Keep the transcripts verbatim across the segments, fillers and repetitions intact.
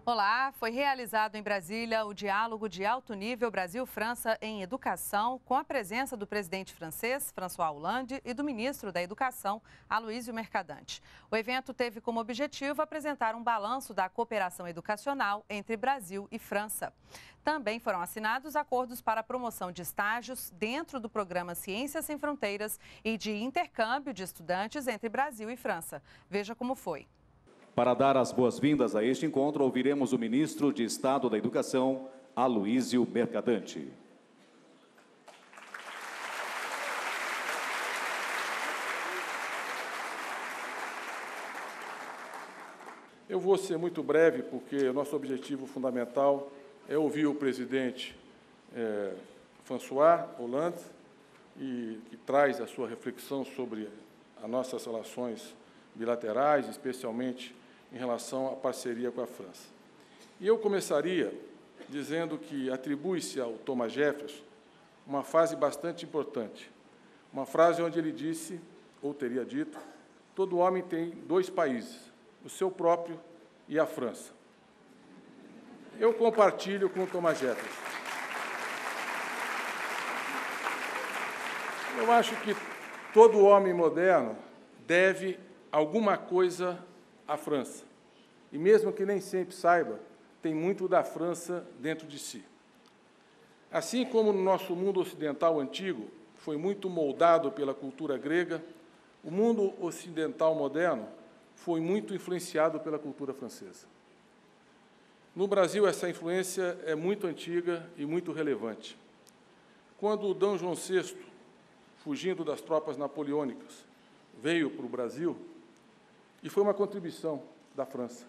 Olá, foi realizado em Brasília o diálogo de alto nível Brasil-França em educação, com a presença do presidente francês, François Hollande, e do ministro da Educação, Aloysio Mercadante. O evento teve como objetivo apresentar um balanço da cooperação educacional entre Brasil e França. Também foram assinados acordos para a promoção de estágios dentro do programa Ciências Sem Fronteiras e de intercâmbio de estudantes entre Brasil e França. Veja como foi. Para dar as boas-vindas a este encontro, ouviremos o ministro de Estado da Educação, Aloysio Mercadante. Eu vou ser muito breve, porque o nosso objetivo fundamental é ouvir o presidente é, François Hollande, e, que traz a sua reflexão sobre as nossas relações bilaterais, especialmente em relação à parceria com a França. E eu começaria dizendo que atribui-se ao Thomas Jefferson uma frase bastante importante, uma frase onde ele disse, ou teria dito, todo homem tem dois países, o seu próprio e a França. Eu compartilho com o Thomas Jefferson. Eu acho que todo homem moderno deve alguma coisa à França. E mesmo que nem sempre saiba, tem muito da França dentro de si. Assim como no nosso mundo ocidental antigo foi muito moldado pela cultura grega, o mundo ocidental moderno foi muito influenciado pela cultura francesa. No Brasil, essa influência é muito antiga e muito relevante. Quando D. João sexto, fugindo das tropas napoleônicas, veio para o Brasil, e foi uma contribuição da França,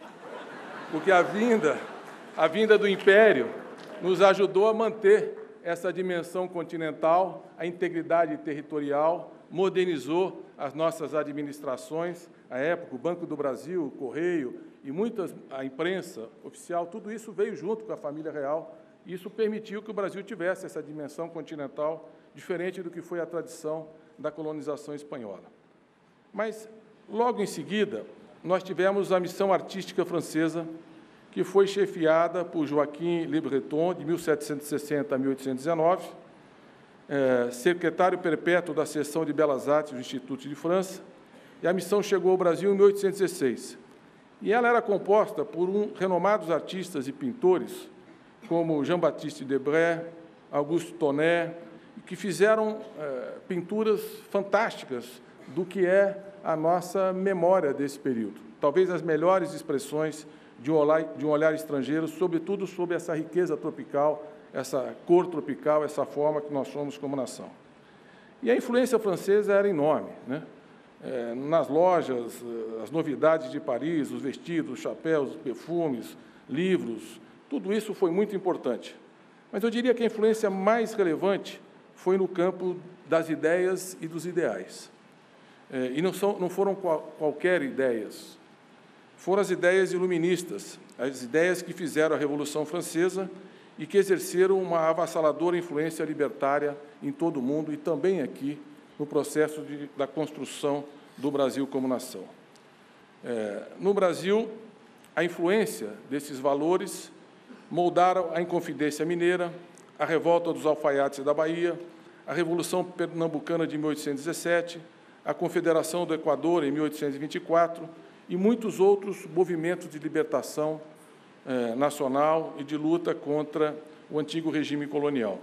porque a vinda, a vinda do Império nos ajudou a manter essa dimensão continental, a integridade territorial, modernizou as nossas administrações, à época, o Banco do Brasil, o Correio e muitas, a imprensa oficial, tudo isso veio junto com a família real, e isso permitiu que o Brasil tivesse essa dimensão continental, diferente do que foi a tradição da colonização espanhola. Mas, logo em seguida, nós tivemos a missão artística francesa, que foi chefiada por Joaquim Le Breton, de mil setecentos e sessenta a mil oitocentos e dezenove, é, secretário perpétuo da seção de Belas Artes do Instituto de França, e a missão chegou ao Brasil em mil oitocentos e dezesseis. E ela era composta por um, renomados artistas e pintores, como Jean-Baptiste Debray, Auguste Tonet, que fizeram é, pinturas fantásticas do que é a nossa memória desse período. Talvez as melhores expressões de um olhar, de um olhar estrangeiro, sobretudo sobre essa riqueza tropical, essa cor tropical, essa forma que nós somos como nação. E a influência francesa era enorme, né? É, nas lojas, as novidades de Paris, os vestidos, os chapéus, os perfumes, livros, tudo isso foi muito importante. Mas eu diria que a influência mais relevante foi no campo das ideias e dos ideais. É, e não, são, não foram qual, qualquer ideias, foram as ideias iluministas, as ideias que fizeram a Revolução Francesa e que exerceram uma avassaladora influência libertária em todo o mundo e também aqui no processo de, da construção do Brasil como nação. É, no Brasil, a influência desses valores moldaram a Inconfidência Mineira, a Revolta dos Alfaiates da Bahia, a Revolução Pernambucana de mil oitocentos e dezessete, a Confederação do Equador em mil oitocentos e vinte e quatro e muitos outros movimentos de libertação eh, nacional e de luta contra o antigo regime colonial.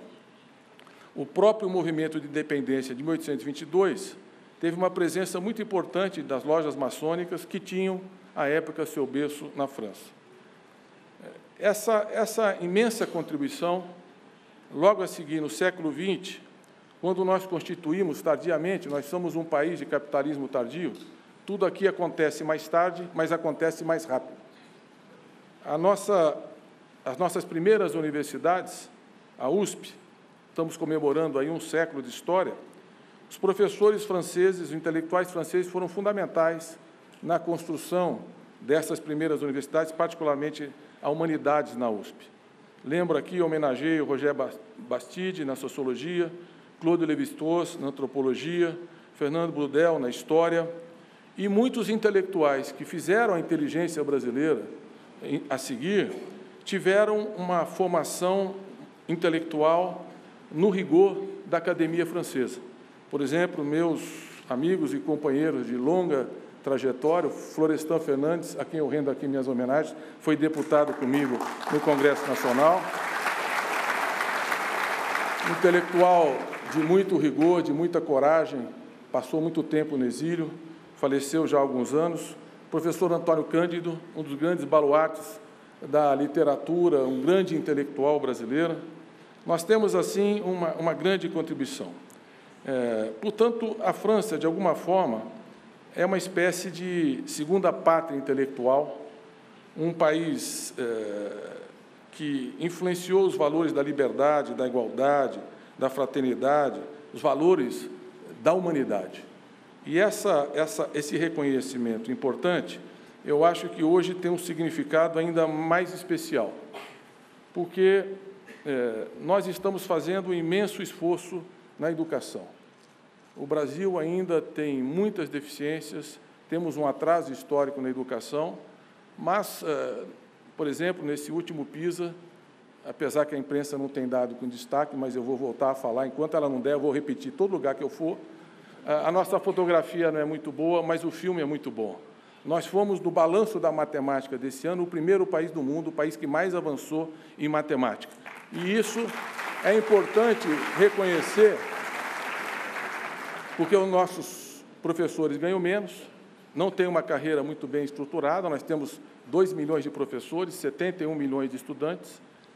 O próprio movimento de independência de mil oitocentos e vinte e dois teve uma presença muito importante das lojas maçônicas que tinham, à época, seu berço na França. Essa, essa imensa contribuição, logo a seguir, no século vinte, quando nós constituímos tardiamente, nós somos um país de capitalismo tardio, tudo aqui acontece mais tarde, mas acontece mais rápido. A nossa, as nossas primeiras universidades, a U S P, estamos comemorando aí um século de história, os professores franceses, os intelectuais franceses foram fundamentais na construção dessas primeiras universidades, particularmente a Humanidades na U S P. Lembro aqui, homenageio Roger Bastide na Sociologia, Claude Lévi-Strauss na Antropologia, Fernando Braudel na História, e muitos intelectuais que fizeram a inteligência brasileira a seguir tiveram uma formação intelectual no rigor da academia francesa. Por exemplo, meus amigos e companheiros de longa trajetória, o Florestan Fernandes, a quem eu rendo aqui minhas homenagens, foi deputado comigo no Congresso Nacional. Intelectual de muito rigor, de muita coragem, passou muito tempo no exílio, faleceu já há alguns anos. Professor Antônio Cândido, um dos grandes baluartes da literatura, um grande intelectual brasileiro. Nós temos, assim, uma, uma grande contribuição. É, portanto, a França, de alguma forma, é uma espécie de segunda pátria intelectual, um país é, que influenciou os valores da liberdade, da igualdade, da fraternidade, os valores da humanidade. E essa, essa, esse reconhecimento importante, eu acho que hoje tem um significado ainda mais especial, porque é, nós estamos fazendo um imenso esforço na educação. O Brasil ainda tem muitas deficiências, temos um atraso histórico na educação, mas, é, por exemplo, nesse último PISA, apesar que a imprensa não tem dado com destaque, mas eu vou voltar a falar, enquanto ela não der, eu vou repetir todo lugar que eu for. A nossa fotografia não é muito boa, mas o filme é muito bom. Nós fomos, no balanço da matemática desse ano, o primeiro país do mundo, o país que mais avançou em matemática. E isso é importante reconhecer, porque os nossos professores ganham menos, não têm uma carreira muito bem estruturada, nós temos dois milhões de professores, setenta e um milhões de estudantes,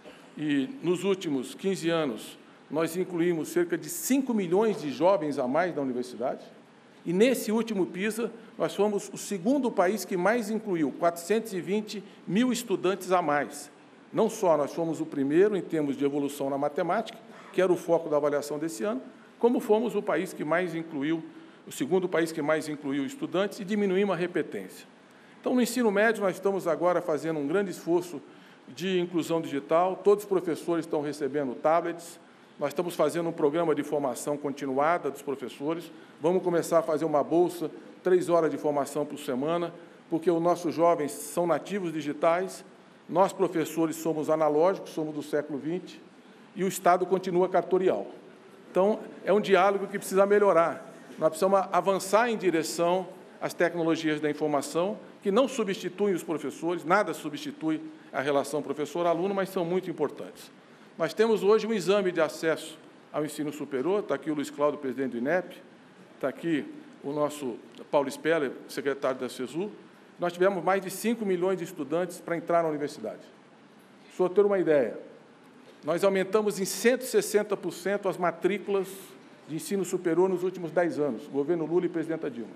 e nos últimos quinze anos, nós incluímos cerca de cinco milhões de jovens a mais na universidade, e nesse último PISA, nós fomos o segundo país que mais incluiu, quatrocentos e vinte mil estudantes a mais. Não só nós fomos o primeiro em termos de evolução na matemática, que era o foco da avaliação desse ano, como fomos o país que mais incluiu, o segundo país que mais incluiu estudantes e diminuímos a repetência. Então, no ensino médio, nós estamos agora fazendo um grande esforço de inclusão digital, todos os professores estão recebendo tablets, nós estamos fazendo um programa de formação continuada dos professores, vamos começar a fazer uma bolsa, três horas de formação por semana, porque os nossos jovens são nativos digitais, nós, professores, somos analógicos, somos do século vinte, e o Estado continua cartorial. Então, é um diálogo que precisa melhorar. Nós precisamos avançar em direção às tecnologias da informação, que não substituem os professores, nada substitui a relação professor-aluno, mas são muito importantes. Nós temos hoje um exame de acesso ao ensino superior, está aqui o Luiz Cláudio, presidente do INEP, está aqui o nosso Paulo Speller, secretário da CESU. Nós tivemos mais de cinco milhões de estudantes para entrar na universidade. Para o senhor ter uma ideia, nós aumentamos em cento e sessenta por cento as matrículas de ensino superior nos últimos dez anos, governo Lula e presidenta Dilma.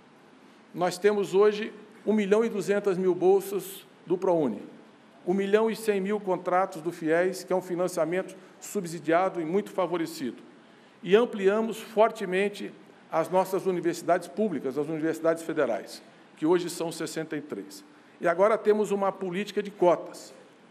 Nós temos hoje um milhão e duzentas mil bolsas do ProUni, um milhão e cem mil contratos do FIES, que é um financiamento subsidiado e muito favorecido. E ampliamos fortemente as nossas universidades públicas, as universidades federais, que hoje são sessenta e três. E agora temos uma política de cotas.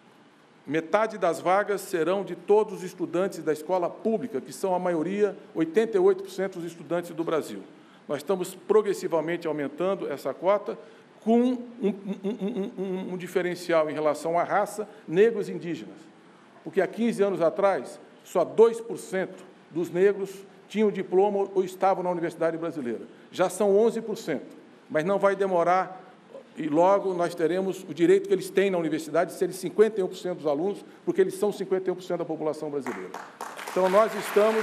Metade das vagas serão de todos os estudantes da escola pública, que são a maioria, oitenta e oito por cento dos estudantes do Brasil. Nós estamos progressivamente aumentando essa cota, com um, um, um, um, um diferencial em relação à raça, negros e indígenas. Porque há quinze anos atrás, só dois por cento dos negros tinham diploma ou estavam na Universidade Brasileira. Já são onze por cento, mas não vai demorar, e logo nós teremos o direito que eles têm na universidade de serem cinquenta e um por cento dos alunos, porque eles são cinquenta e um por cento da população brasileira. Então, nós estamos...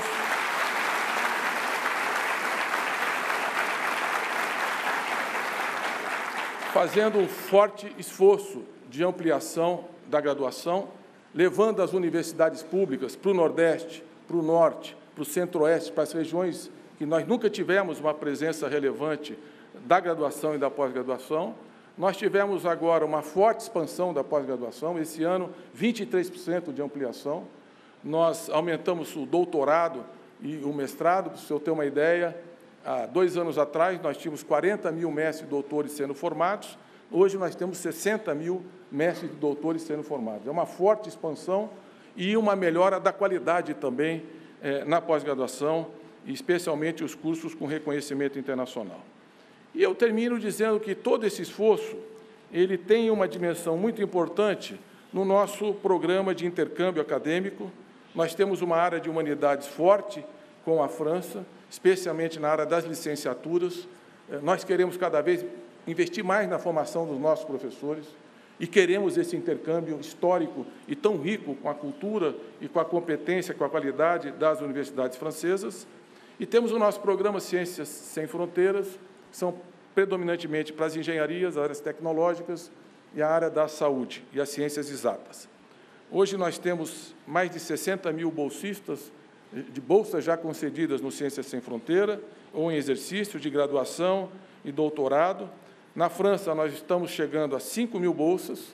fazendo um forte esforço de ampliação da graduação, levando as universidades públicas para o Nordeste, para o Norte, para o Centro-Oeste, para as regiões que nós nunca tivemos uma presença relevante da graduação e da pós-graduação. Nós tivemos agora uma forte expansão da pós-graduação, esse ano, vinte e três por cento de ampliação. Nós aumentamos o doutorado e o mestrado, para o senhor ter uma ideia. Há dois anos atrás, nós tínhamos quarenta mil mestres e doutores sendo formados, hoje nós temos sessenta mil mestres e doutores sendo formados. É uma forte expansão e uma melhora da qualidade também eh, na pós-graduação, especialmente os cursos com reconhecimento internacional. E eu termino dizendo que todo esse esforço, ele tem uma dimensão muito importante no nosso programa de intercâmbio acadêmico. Nós temos uma área de humanidades forte com a França, especialmente na área das licenciaturas. Nós queremos cada vez investir mais na formação dos nossos professores e queremos esse intercâmbio histórico e tão rico com a cultura e com a competência, com a qualidade das universidades francesas. E temos o nosso programa Ciências Sem Fronteiras, que são predominantemente para as engenharias, as áreas tecnológicas e a área da saúde e as ciências exatas. Hoje nós temos mais de sessenta mil bolsistas, de bolsas já concedidas no Ciências Sem Fronteira, ou em exercício de graduação e doutorado. Na França, nós estamos chegando a cinco mil bolsas,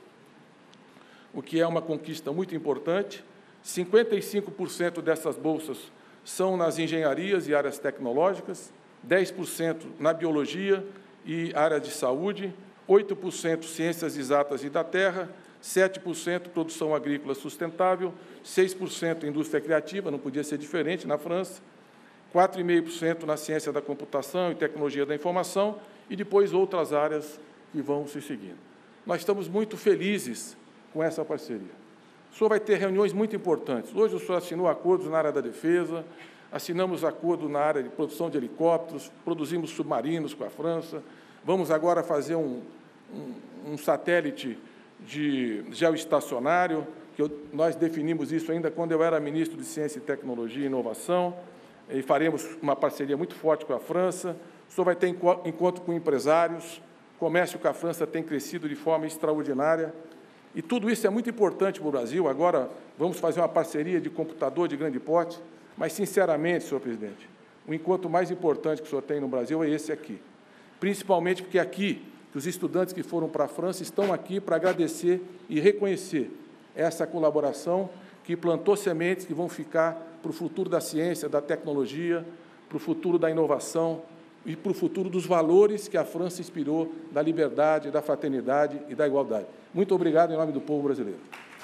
o que é uma conquista muito importante. cinquenta e cinco por cento dessas bolsas são nas engenharias e áreas tecnológicas, dez por cento na biologia e área de saúde, oito por cento ciências exatas e da terra, sete por cento produção agrícola sustentável, seis por cento indústria criativa, não podia ser diferente na França, quatro vírgula cinco por cento na ciência da computação e tecnologia da informação, e depois outras áreas que vão se seguindo. Nós estamos muito felizes com essa parceria. O senhor vai ter reuniões muito importantes. Hoje o senhor assinou acordos na área da defesa, assinamos acordo na área de produção de helicópteros, produzimos submarinos com a França, vamos agora fazer um, um, um satélite de geoestacionário, que eu, nós definimos isso ainda quando eu era ministro de Ciência e Tecnologia e Inovação, e faremos uma parceria muito forte com a França. O senhor vai ter encontro com empresários, o comércio com a França tem crescido de forma extraordinária, e tudo isso é muito importante para o Brasil. Agora vamos fazer uma parceria de computador de grande porte, mas, sinceramente, senhor presidente, o encontro mais importante que o senhor tem no Brasil é esse aqui, principalmente porque aqui, que os estudantes que foram para a França estão aqui para agradecer e reconhecer essa colaboração que plantou sementes que vão ficar para o futuro da ciência, da tecnologia, para o futuro da inovação e para o futuro dos valores que a França inspirou, da liberdade, da fraternidade e da igualdade. Muito obrigado em nome do povo brasileiro.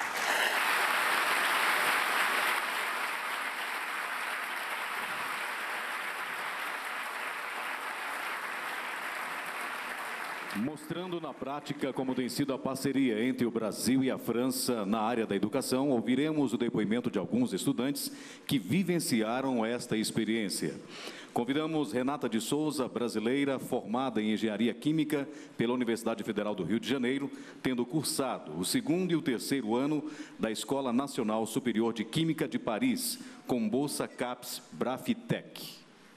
Mostrando na prática como tem sido a parceria entre o Brasil e a França na área da educação, ouviremos o depoimento de alguns estudantes que vivenciaram esta experiência. Convidamos Renata de Souza, brasileira, formada em Engenharia Química pela Universidade Federal do Rio de Janeiro, tendo cursado o segundo e o terceiro ano da Escola Nacional Superior de Química de Paris, com bolsa CAPES Brafitec.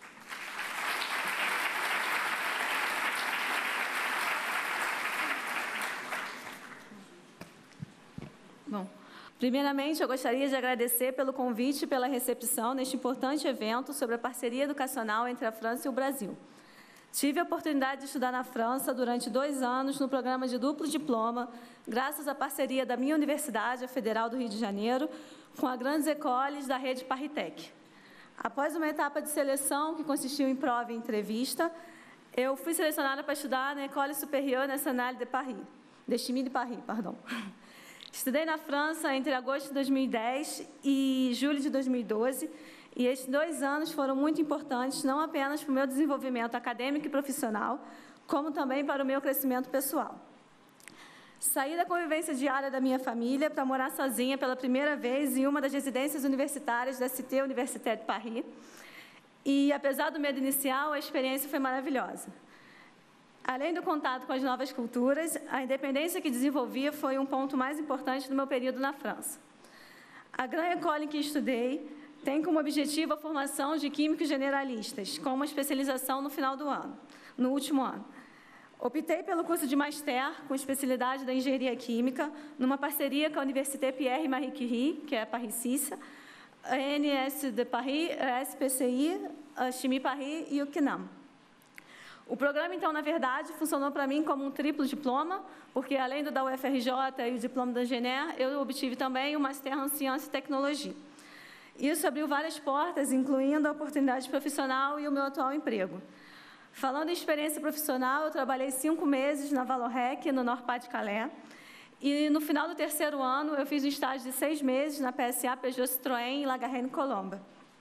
Bom, primeiramente, eu gostaria de agradecer pelo convite e pela recepção neste importante evento sobre a parceria educacional entre a França e o Brasil. Tive a oportunidade de estudar na França durante dois anos no programa de duplo diploma, graças à parceria da minha universidade, a Federal do Rio de Janeiro, com a Grandes Écoles da rede Paris-Tech. Após uma etapa de seleção que consistiu em prova e entrevista, eu fui selecionada para estudar na École Supérieure Nationale de Paris, de Chimie de Paris, pardon. Estudei na França entre agosto de dois mil e dez e julho de dois mil e doze, e estes dois anos foram muito importantes, não apenas para o meu desenvolvimento acadêmico e profissional, como também para o meu crescimento pessoal. Saí da convivência diária da minha família para morar sozinha pela primeira vez em uma das residências universitárias da Cité Universitaire de Paris, e, apesar do medo inicial, a experiência foi maravilhosa. Além do contato com as novas culturas, a independência que desenvolvia foi um ponto mais importante do meu período na França. A Grande École em que estudei tem como objetivo a formação de químicos generalistas, com uma especialização no final do ano, no último ano. Optei pelo curso de Master, com especialidade da Engenharia Química, numa parceria com a Université Pierre Marie Curie, que é a Paris-Sissa, a N S de Paris, a S P C I, a Chimie Paris e o C N A M. O programa, então, na verdade, funcionou para mim como um triplo diploma, porque, além do da U F R J e o diploma da Engenharia, eu obtive também o Master em Ciência e Tecnologia. Isso abriu várias portas, incluindo a oportunidade profissional e o meu atual emprego. Falando em experiência profissional, eu trabalhei cinco meses na Valorec, no Nord-Pas-de-Calais, e, no final do terceiro ano, eu fiz um estágio de seis meses na P S A Peugeot Citroën, em La Garenne-Colombe.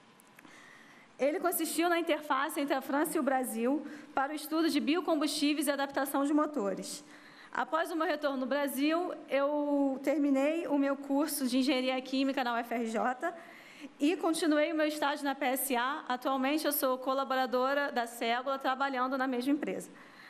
Ele consistiu na interface entre a França e o Brasil para o estudo de biocombustíveis e adaptação de motores. Após o meu retorno no Brasil, eu terminei o meu curso de Engenharia Química na U F R J e continuei o meu estágio na P S A. Atualmente, eu sou colaboradora da Ségula, trabalhando na mesma empresa.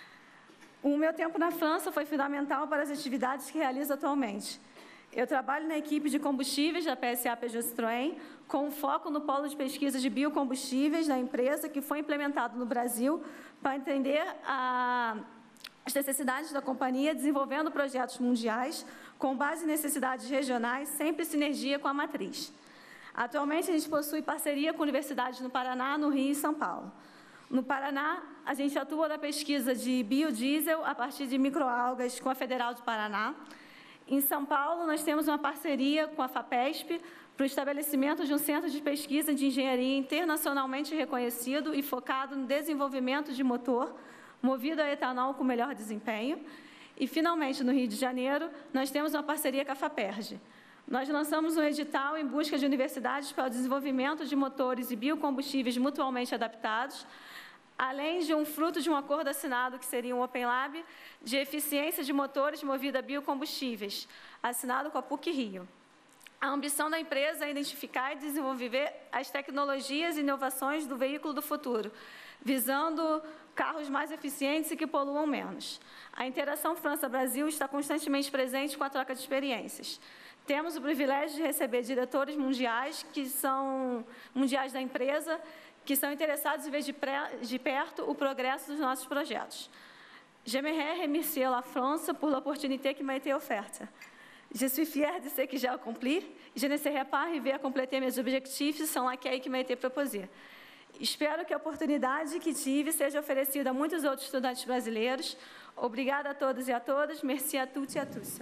O meu tempo na França foi fundamental para as atividades que realizo atualmente. Eu trabalho na equipe de combustíveis da P S A Peugeot Citroën, com foco no polo de pesquisa de biocombustíveis da empresa, que foi implementado no Brasil para entender a... as necessidades da companhia, desenvolvendo projetos mundiais com base em necessidades regionais, sempre em sinergia com a matriz. Atualmente, a gente possui parceria com universidades no Paraná, no Rio e São Paulo. No Paraná, a gente atua na pesquisa de biodiesel a partir de microalgas com a Federal do Paraná. Em São Paulo, nós temos uma parceria com a FAPESP para o estabelecimento de um centro de pesquisa de engenharia internacionalmente reconhecido e focado no desenvolvimento de motor movido a etanol com melhor desempenho. E, finalmente, no Rio de Janeiro, nós temos uma parceria com a FAPERJ. Nós lançamos um edital em busca de universidades para o desenvolvimento de motores e biocombustíveis mutuamente adaptados, além de um fruto de um acordo assinado, que seria um Open Lab, de eficiência de motores movidos a biocombustíveis, assinado com a PUC Rio. A ambição da empresa é identificar e desenvolver as tecnologias e inovações do veículo do futuro, visando carros mais eficientes e que poluam menos. A interação França-Brasil está constantemente presente com a troca de experiências. Temos o privilégio de receber diretores mundiais, que são mundiais da empresa, que são interessados em ver de, pré, de perto o progresso dos nossos projetos. J'aimerais remercier la France pour l'opportunité qui m'a été offerte. Je suis fière de ce que j'ai accompli. Je ne serai pas arrivée à compléter mes objectifs sans l'accueil qui m'a été proposé. Espero que a oportunidade que tive seja oferecida a muitos outros estudantes brasileiros. Obrigada a todos e a todas. Merci à toutes et à tous.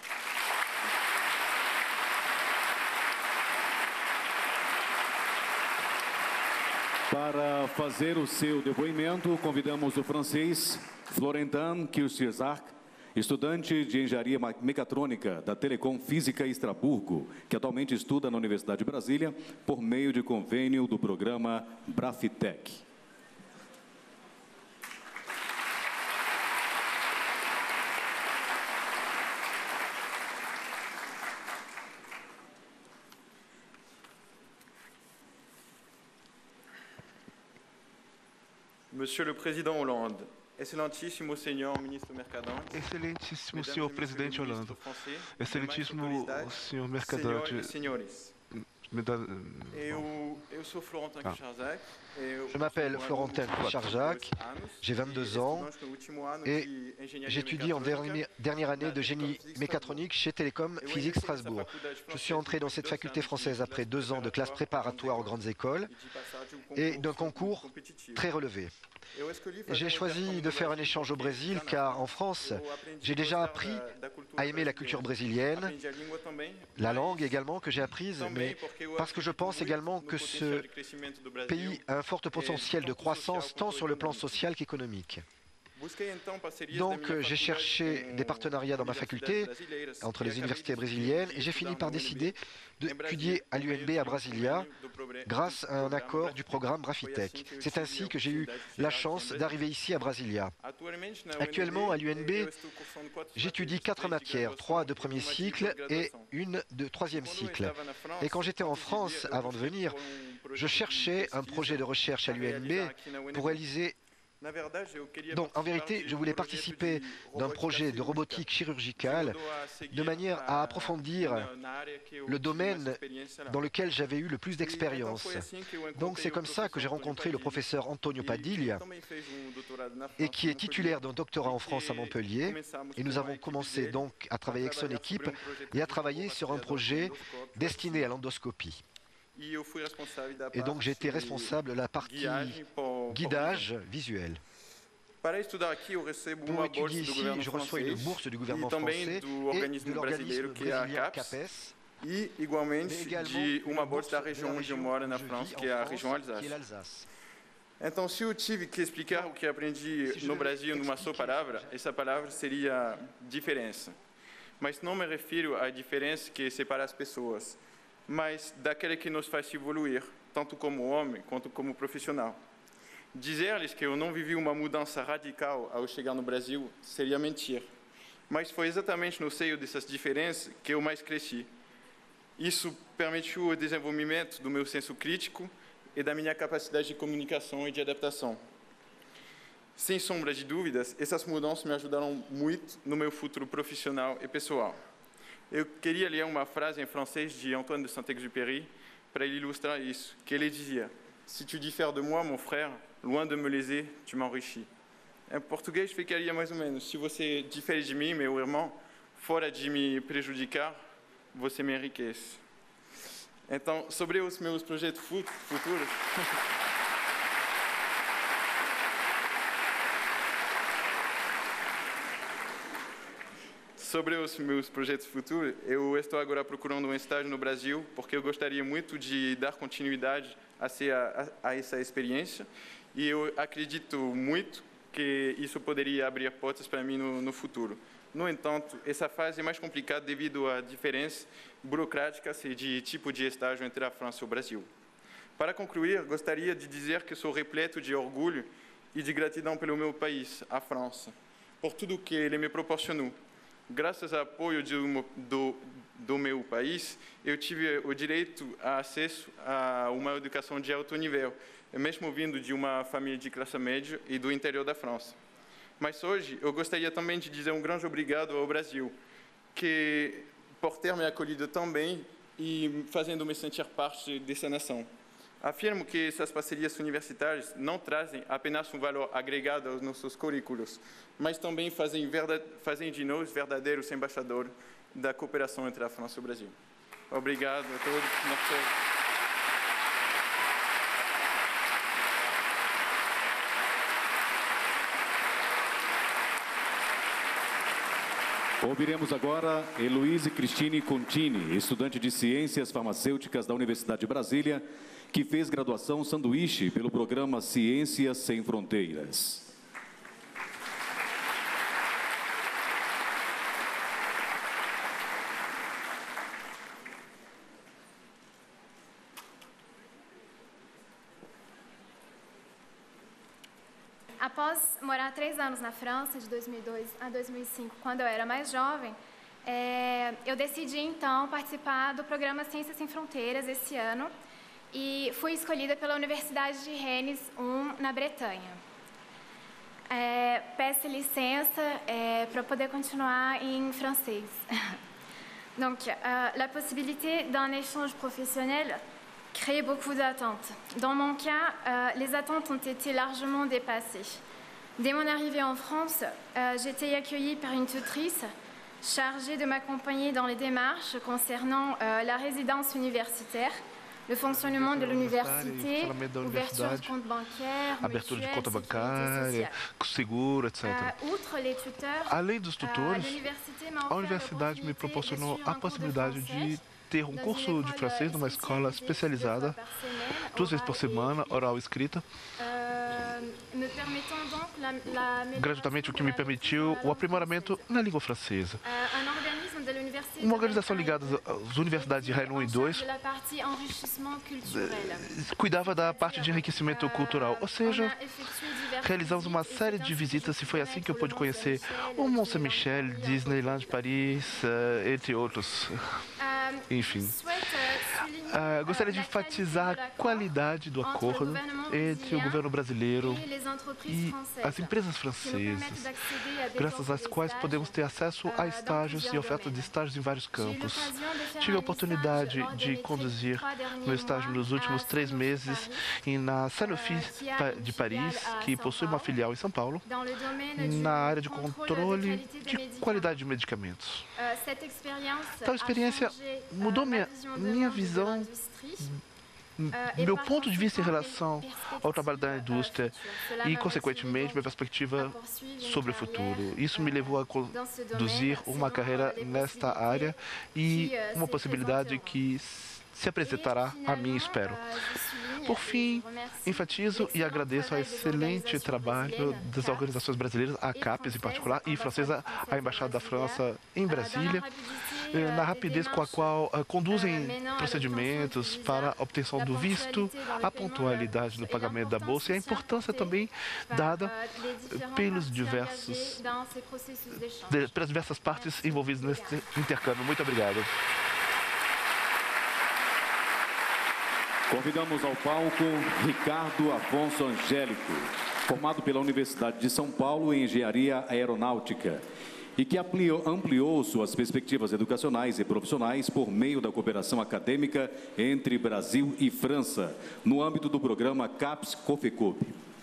Para fazer o seu depoimento, convidamos o francês Florentin Kirchzark, estudante de Engenharia Mecatrônica da Telecom Física Estrasburgo, que atualmente estuda na Universidade de Brasília por meio de convênio do programa Brafitec. Monsieur le Président Hollande, Excelentíssimo Senhor Ministro Mercadante, Excelentíssimo Senhor Presidente Hollande, Excelentíssimo Senhor Mercadante, senhores. Eu, eu sou Florentin Kirchzark. Je m'appelle Florentin Kirchzark, j'ai vingt-deux ans et j'étudie en dernière, dernière année de génie mécatronique chez Télécom Physique Strasbourg. Je suis entré dans cette faculté française après deux ans de classe préparatoire aux grandes écoles et d'un concours très relevé. J'ai choisi de faire un échange au Brésil car en France, j'ai déjà appris à aimer la culture brésilienne, la langue également que j'ai apprise, mais parce que je pense également que ce pays a un fort potentiel de croissance tant sur le plan social qu'économique. Donc j'ai cherché des partenariats dans ma faculté entre les universités brésiliennes et j'ai fini par décider d'étudier à l'U N B à Brasilia grâce à un accord du programme Brafitec. C'est ainsi que j'ai eu la chance d'arriver ici à Brasilia. Actuellement à l'U N B, j'étudie quatre matières, trois de premier cycle et une de troisième cycle. Et quand j'étais en France avant de venir, je cherchais un projet de recherche à l'U N B pour réaliser. Donc, en vérité, je voulais participer d'un projet de robotique chirurgicale de manière à approfondir le domaine dans lequel j'avais eu le plus d'expérience. Donc, c'est comme ça que j'ai rencontré le professeur Antonio Padilla, et qui est titulaire d'un doctorat en France à Montpellier. Et nous avons commencé donc à travailler avec son équipe et à travailler sur un projet destiné à l'endoscopie. Et donc j'ai été responsable de la partie guidage visuel. Pour étudier ici, je reçois une bourse du gouvernement français et de l'organisme brésilien CAPES, e igualmente de uma bolsa da região onde eu moro na França, que é a região Alsácia. Então, se eu tive que explicar o que aprendi no Brasil numa só palavra, essa palavra seria diferença. Mas não me refiro à diferença que separa as pessoas, mas daquele que nos faz evoluir, tanto como homem quanto como profissional. Dizer-lhes que eu não vivi uma mudança radical ao chegar no Brasil seria mentir. Mas foi exatamente no seio dessas diferenças que eu mais cresci. Isso permitiu o desenvolvimento do meu senso crítico e da minha capacidade de comunicação e de adaptação. Sem sombra de dúvidas, essas mudanças me ajudaram muito no meu futuro profissional e pessoal. Eu queria ler uma frase em francês de Antoine de Saint-Exupéry para ilustrar isso, que ele dizia: "Si tu diffères de moi, mon frère, loin de me léser, tu m'enrichis." Em português ficaria mais ou menos: se você difere de mim, meu irmão, fora de me prejudicar, você me enriquece. Então, sobre os meus projetos futuros... Sobre os meus projetos futuros, eu estou agora procurando um estágio no Brasil, porque eu gostaria muito de dar continuidade a, a, a essa experiência, e eu acredito muito que isso poderia abrir portas para mim no, no futuro. No entanto, essa fase é mais complicada devido à diferença burocrática e de tipo de estágio entre a França e o Brasil. Para concluir, gostaria de dizer que sou repleto de orgulho e de gratidão pelo meu país, a França, por tudo que ele me proporcionou. Graças ao apoio de, do, do meu país, eu tive o direito a acesso a uma educação de alto nível, mesmo vindo de uma família de classe média e do interior da França. Mas hoje, eu gostaria também de dizer um grande obrigado ao Brasil, que, por ter me acolhido tão bem e fazendo-me sentir parte dessa nação. Afirmo que essas parcerias universitárias não trazem apenas um valor agregado aos nossos currículos, mas também fazem, verdade, fazem de nós verdadeiros embaixadores da cooperação entre a França e o Brasil. Obrigado a todos. Ouviremos agora Heloíse Cristine Contini, estudante de Ciências Farmacêuticas da Universidade de Brasília, que fez graduação sanduíche pelo programa Ciências Sem Fronteiras. Após morar três anos na França, de dois mil e dois a dois mil e cinco, quando eu era mais jovem, é, eu decidi, então, participar do programa Ciências Sem Fronteiras esse ano e fui escolhida pela Universidade de Rennes um, na Bretanha. É, peço licença é, para poder continuar em francês. Donc, euh, la possibilité d'un échange professionnel crée beaucoup d'attentes. Dans mon cas, euh, les attentes ont été largement dépassées. Dès mon arrivée en France, euh, j'ai été accueillie par une tutrice chargée de m'accompagner dans les démarches concernant euh, la résidence universitaire, le fonctionnement de l'université, ouverture de compte bancaire, abertura de conta bancária, seguro, etcétera. Uh, outre les tuteurs, além dos tutores, uh, a universidade me proporcionou a possibilidade de ter um curso de francês numa escola especializada, duas vezes por semana, oral e escrita, gratuitamente, o que me permitiu o aprimoramento na língua francesa. Uma organização ligada às universidades de Rennes um e dois cuidava da parte de enriquecimento cultural, ou seja, realizamos uma série de visitas e foi assim que eu pude conhecer o Mont Saint-Michel, Disneyland Paris, entre outros. Enfim, uh, gostaria de enfatizar a qualidade do acordo entre o governo brasileiro e as empresas francesas, graças às quais podemos ter acesso a estágios e oferta de estágios em vários campos. Tive a oportunidade de conduzir meu estágio nos últimos três meses na Sanofi de Paris, que possui uma filial em São Paulo, na área de controle de qualidade de medicamentos. Tal experiência mudou minha, minha visão, meu ponto de vista em relação ao trabalho da indústria e, consequentemente, minha perspectiva sobre o futuro. Isso me levou a conduzir uma carreira nesta área e uma possibilidade que se apresentará a mim, espero. Por fim, enfatizo e agradeço ao excelente trabalho das organizações brasileiras, a CAPES em particular, e francesa, a Embaixada da França em Brasília, na rapidez com a qual conduzem procedimentos para a obtenção do visto, a pontualidade no pagamento da bolsa e a importância também dada pelos diversos, pelas diversas partes envolvidas nesse intercâmbio. Muito obrigado. Convidamos ao palco Ricardo Afonso Angélico, formado pela Universidade de São Paulo em Engenharia Aeronáutica e que ampliou, ampliou suas perspectivas educacionais e profissionais por meio da cooperação acadêmica entre Brasil e França, no âmbito do programa CAPES COFECOP.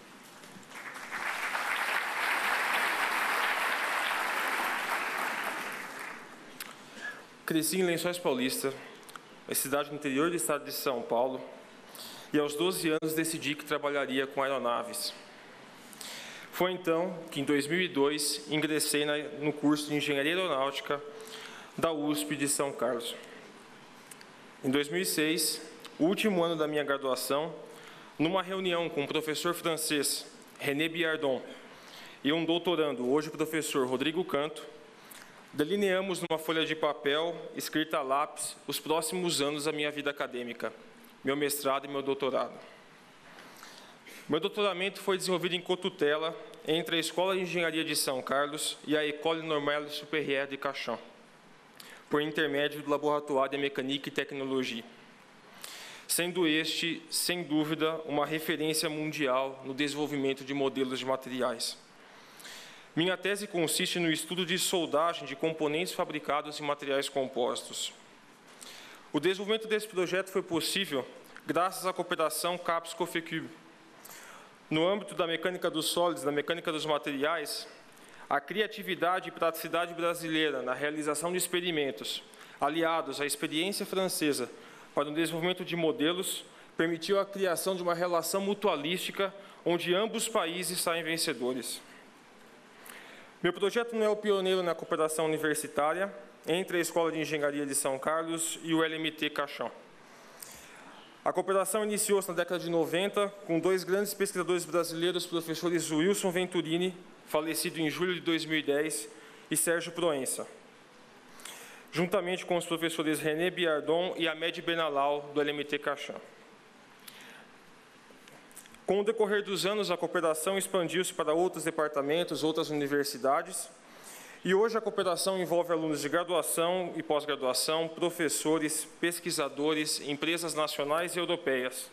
Cresci em Lençóis Paulista, a cidade do interior do estado de São Paulo, e aos doze anos decidi que trabalharia com aeronaves. Foi então que, em dois mil e dois, ingressei na, no curso de Engenharia Aeronáutica da U S P de São Carlos. Em dois mil e seis, o último ano da minha graduação, numa reunião com o professor francês René Biardon e um doutorando, hoje o professor Rodrigo Canto, delineamos numa folha de papel, escrita a lápis, os próximos anos da minha vida acadêmica, meu mestrado e meu doutorado. Meu doutoramento foi desenvolvido em cotutela entre a Escola de Engenharia de São Carlos e a École Normale Supérieure de Cachan, por intermédio do Laboratório de Mécanique e Tecnologia, sendo este, sem dúvida, uma referência mundial no desenvolvimento de modelos de materiais. Minha tese consiste no estudo de soldagem de componentes fabricados em materiais compostos. O desenvolvimento desse projeto foi possível graças à cooperação CAPES COFECUB. No âmbito da mecânica dos sólidos, da mecânica dos materiais, a criatividade e praticidade brasileira na realização de experimentos, aliados à experiência francesa para o desenvolvimento de modelos, permitiu a criação de uma relação mutualística onde ambos os países saem vencedores. Meu projeto não é o pioneiro na cooperação universitária entre a Escola de Engenharia de São Carlos e o L M T Cachan. A cooperação iniciou-se na década de noventa com dois grandes pesquisadores brasileiros, professores Wilson Venturini, falecido em julho de dois mil e dez, e Sérgio Proença, juntamente com os professores René Biardon e Ahmed Benalau, do L M T Cachan. Com o decorrer dos anos, a cooperação expandiu-se para outros departamentos, outras universidades, e hoje a cooperação envolve alunos de graduação e pós-graduação, professores, pesquisadores, empresas nacionais e europeias.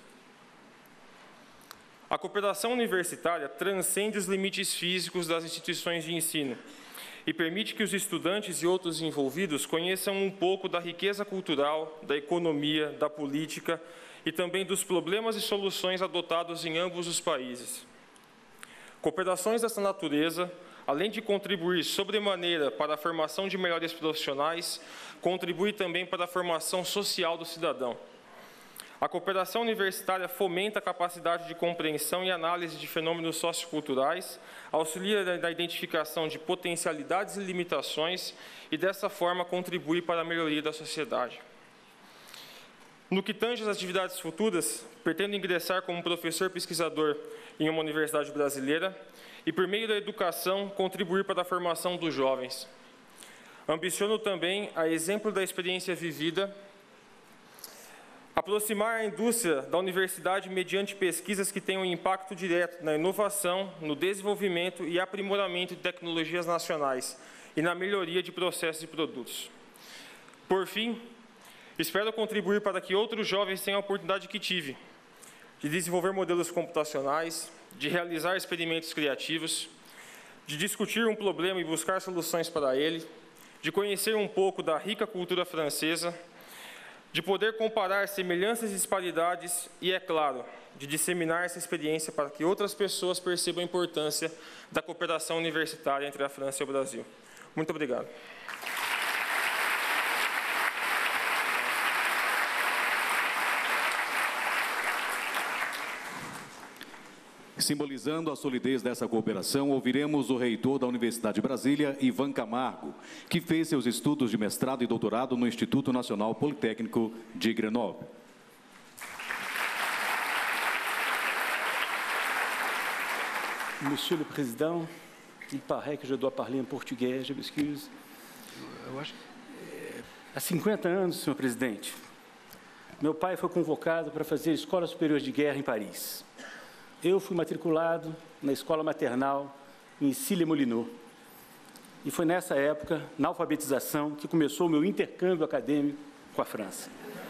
A cooperação universitária transcende os limites físicos das instituições de ensino e permite que os estudantes e outros envolvidos conheçam um pouco da riqueza cultural, da economia, da política e também dos problemas e soluções adotados em ambos os países. Cooperações dessa natureza, além de contribuir sobremaneira para a formação de melhores profissionais, contribui também para a formação social do cidadão. A cooperação universitária fomenta a capacidade de compreensão e análise de fenômenos socioculturais, auxilia na identificação de potencialidades e limitações e, dessa forma, contribui para a melhoria da sociedade. No que tange às atividades futuras, pretendo ingressar como professor pesquisador em uma universidade brasileira e, por meio da educação, contribuir para a formação dos jovens. Ambiciono também, a exemplo da experiência vivida, aproximar a indústria da universidade mediante pesquisas que tenham impacto direto na inovação, no desenvolvimento e aprimoramento de tecnologias nacionais e na melhoria de processos e produtos. Por fim, espero contribuir para que outros jovens tenham a oportunidade que tive de desenvolver modelos computacionais, de realizar experimentos criativos, de discutir um problema e buscar soluções para ele, de conhecer um pouco da rica cultura francesa, de poder comparar semelhanças e disparidades e, é claro, de disseminar essa experiência para que outras pessoas percebam a importância da cooperação universitária entre a França e o Brasil. Muito obrigado. Simbolizando a solidez dessa cooperação, ouviremos o reitor da Universidade de Brasília, Ivan Camargo, que fez seus estudos de mestrado e doutorado no Instituto Nacional Politécnico de Grenoble. Monsieur le Président, il paraît que je dois parler en portugais, je m'excuse. Eu acho... Há cinquenta anos, senhor presidente, meu pai foi convocado para fazer Escola Superior de Guerra em Paris. Eu fui matriculado na escola maternal em Issy-les-Moulineaux. E foi nessa época, na alfabetização, que começou o meu intercâmbio acadêmico com a França.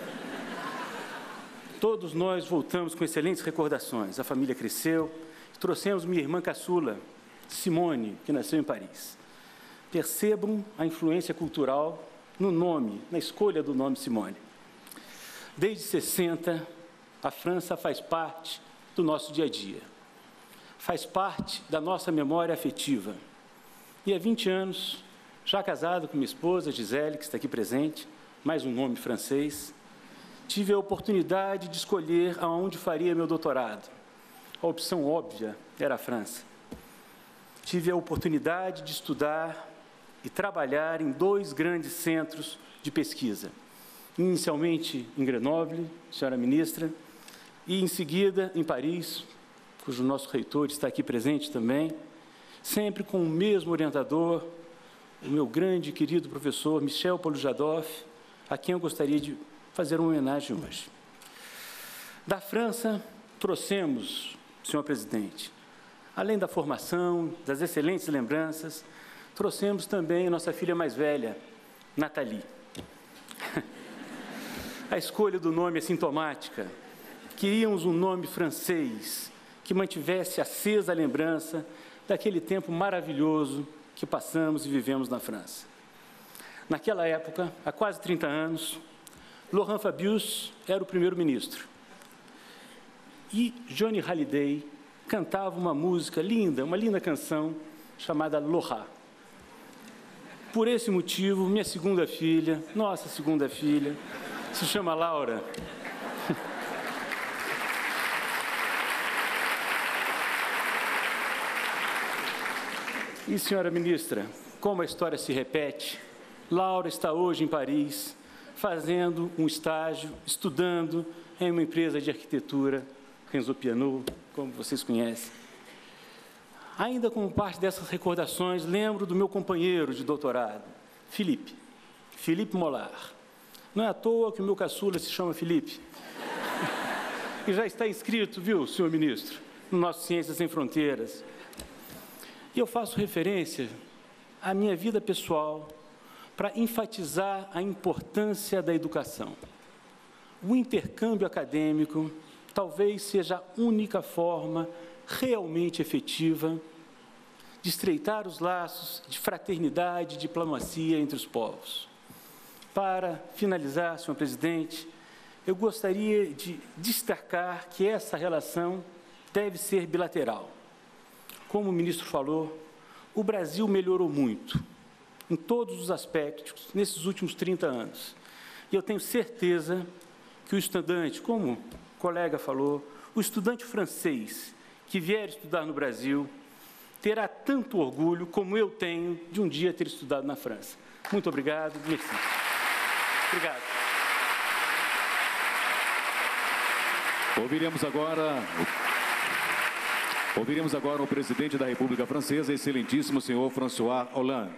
Todos nós voltamos com excelentes recordações. A família cresceu, trouxemos minha irmã caçula, Simone, que nasceu em Paris. Percebam a influência cultural no nome, na escolha do nome Simone. Desde sessenta, a França faz parte do nosso dia a dia. Faz parte da nossa memória afetiva. E há vinte anos, já casado com minha esposa, Gisele, que está aqui presente, mais um nome francês, tive a oportunidade de escolher aonde faria meu doutorado. A opção óbvia era a França. Tive a oportunidade de estudar e trabalhar em dois grandes centros de pesquisa. Inicialmente em Grenoble, senhora ministra, e em seguida em Paris, cujo nosso reitor está aqui presente também, sempre com o mesmo orientador, o meu grande e querido professor Michel Palujadoff, a quem eu gostaria de fazer uma homenagem hoje. Da França, trouxemos, senhor presidente, além da formação, das excelentes lembranças, trouxemos também a nossa filha mais velha, Nathalie. A escolha do nome é sintomática. Queríamos um nome francês que mantivesse acesa a lembrança daquele tempo maravilhoso que passamos e vivemos na França. Naquela época, há quase trinta anos, Laurent Fabius era o primeiro-ministro. E Johnny Hallyday cantava uma música linda, uma linda canção chamada Laura. Por esse motivo, minha segunda filha, nossa segunda filha, se chama Laura. E, senhora ministra, como a história se repete, Laura está hoje em Paris, fazendo um estágio, estudando em uma empresa de arquitetura, Renzo Piano, como vocês conhecem. Ainda como parte dessas recordações, lembro do meu companheiro de doutorado, Philippe, Philippe Mollard. Não é à toa que o meu caçula se chama Philippe. E já está inscrito, viu, senhor ministro, no nosso Ciências Sem Fronteiras. E eu faço referência à minha vida pessoal para enfatizar a importância da educação. O intercâmbio acadêmico talvez seja a única forma realmente efetiva de estreitar os laços de fraternidade e diplomacia entre os povos. Para finalizar, senhor presidente, eu gostaria de destacar que essa relação deve ser bilateral. Como o ministro falou, o Brasil melhorou muito, em todos os aspectos, nesses últimos trinta anos. E eu tenho certeza que o estudante, como o colega falou, o estudante francês que vier estudar no Brasil terá tanto orgulho como eu tenho de um dia ter estudado na França. Muito obrigado. Merci. Obrigado. Ouviremos agora, ouviremos agora o presidente da República Francesa, excelentíssimo senhor François Hollande.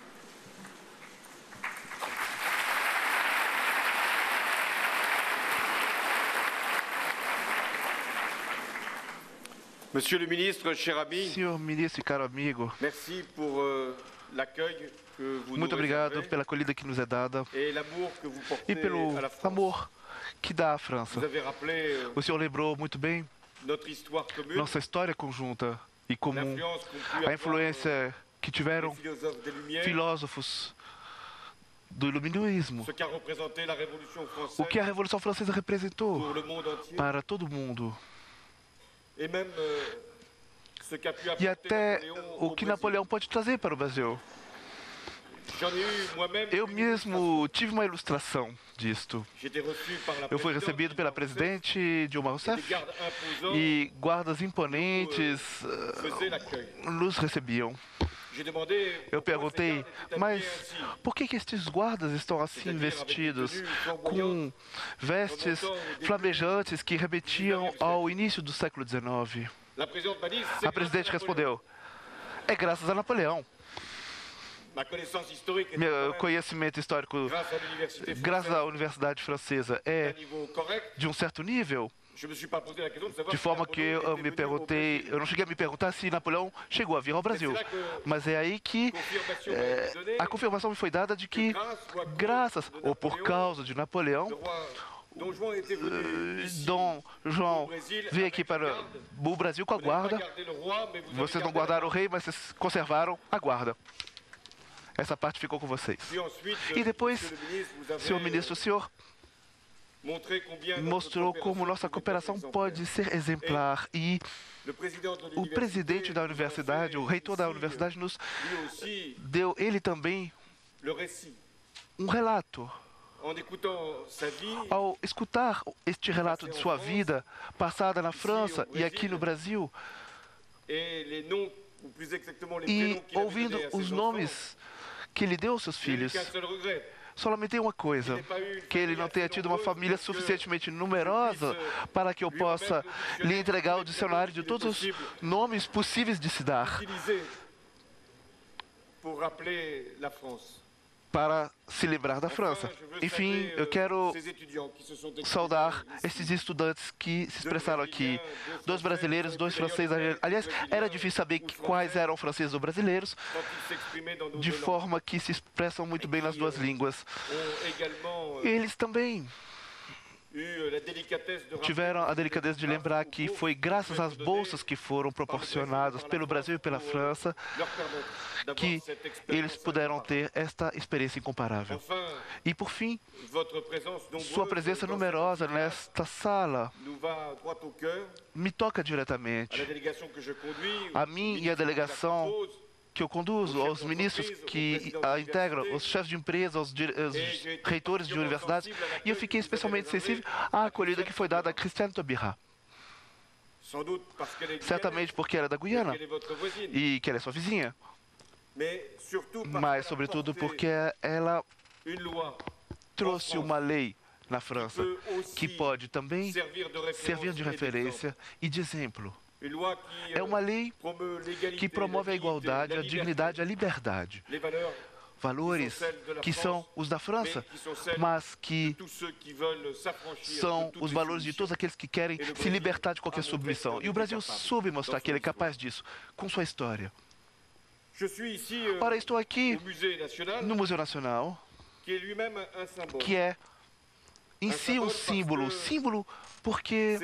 Monsieur le ministre, cher ami, senhor ministro e caro amigo, merci pour uh, l'accueil que vous muito nous obrigado réservez pela acolhida que nos é dada et l'amour que vous portez e pelo à la France. amor que dá à França. Vous avez rappelé uh, O senhor lembrou muito bem notre histoire commune, nossa história conjunta e comum, l'influence qu'ont pu a avoir, influência que tiveram les philosophes des Lumières, filósofos do iluminismo, ce qu'a représenté la Révolution française o que a Revolução Francesa representou pour le monde entier, para todo mundo. et même uh, ce qu'a pu E apporter até Napoléon o au que Brésil. Napoleão pode trazer para o Brasil. J'en ai eu moi-même Eu une mesmo tive uma ilustração disto. J'étais reçu par la Eu fui présidente recebido pela Dilma Rousseff, presidente Dilma et Rousseff des gardes imposants e guardas imponentes faisaient l'accueil. uh, nos recebiam. J'ai demandé Eu pourquoi ces perguntei, gardes étaient mas habillés ainsi. por que, que estes guardas estão assim vestidos, com vestes flamejantes que remetiam ao início do século dezenove? La présidente m'a dit, c'est A presidente respondeu, é graças a Napoleão. meu conhecimento histórico, graças à Universidade Francesa, é de um certo nível, de forma que eu me perguntei, eu não cheguei a me perguntar se Napoleão chegou a vir ao Brasil, mas é aí que é, a confirmação me foi dada de que, graças ou por causa de Napoleão, Dom João veio aqui para o Brasil com a guarda. Vocês não guardaram o rei, mas vocês conservaram a guarda. Essa parte ficou com vocês. E depois, senhor ministro, o senhor mostrou como nossa cooperação pode ser exemplar. E o presidente da universidade, o reitor da universidade, nos deu, ele também, um relato. Ao escutar este relato de sua vida passada na França e aqui no Brasil, e ouvindo os nomes que ele deu aos seus filhos, só lamentei uma coisa, que ele não tenha tido uma família suficientemente numerosa para que eu possa lhe entregar o dicionário de todos os nomes possíveis de se dar para se lembrar da França. Enfim, eu quero saudar esses estudantes que se expressaram aqui. Dois brasileiros, dois franceses. Aliás, era difícil saber quais eram franceses ou brasileiros, de forma que se expressam muito bem nas duas línguas. Eles também tiveram a delicadeza de lembrar que foi graças às bolsas que foram proporcionadas pelo Brasil e pela França que eles puderam ter esta experiência incomparável. E, por fim, sua presença numerosa nesta sala me toca diretamente. A mim e a delegação que eu conduzo, aos ministros que a integram, os chefes de empresa, os, os reitores de universidades, e eu fiquei especialmente sensível à acolhida que foi dada a Christiane Taubira. Certamente porque ela é da Guiana e que ela é sua vizinha, mas, sobretudo, porque ela trouxe uma lei na França que pode também servir de referência e de exemplo. É uma lei que promove a igualdade, a dignidade, a liberdade. Valores que são os da França, mas que são os valores de todos aqueles que querem se libertar de qualquer submissão. E o Brasil soube mostrar que ele é capaz disso, com sua história. Ora, estou aqui no Museu Nacional, que é em si um símbolo. Símbolo porque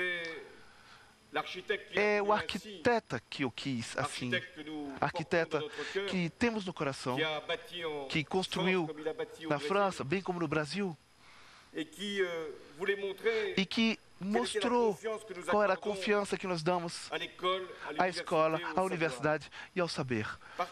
é o arquiteta que eu quis assim, arquiteta que temos no coração, que construiu na França, bem como no Brasil, e que mostrou qual era a confiança que nós damos à escola, à universidade e ao saber.